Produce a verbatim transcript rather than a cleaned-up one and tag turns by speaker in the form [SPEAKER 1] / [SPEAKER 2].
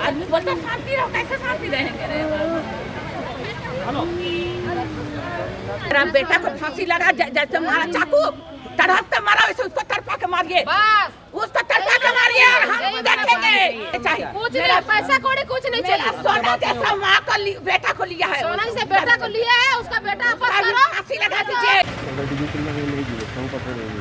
[SPEAKER 1] आदमी बोलता शांति रहो, कैसे शांति रहेंगे? मेरा बेटा को फांसी लगा, जैसे मारा चाकू तड़प के मारा वैसे उसको तड़पा के मारिए, उसको तड़पा के मारिए और हम देखेंगे। चाहिए कुछ नहीं, पैसा कौड़ी कुछ नहीं चाहिए। सोना जैसा माँ को बेटा को लिया है, सोना से बेटा को लिया है, उसका बेटा वापस करो, फांसी लगा दीजिए।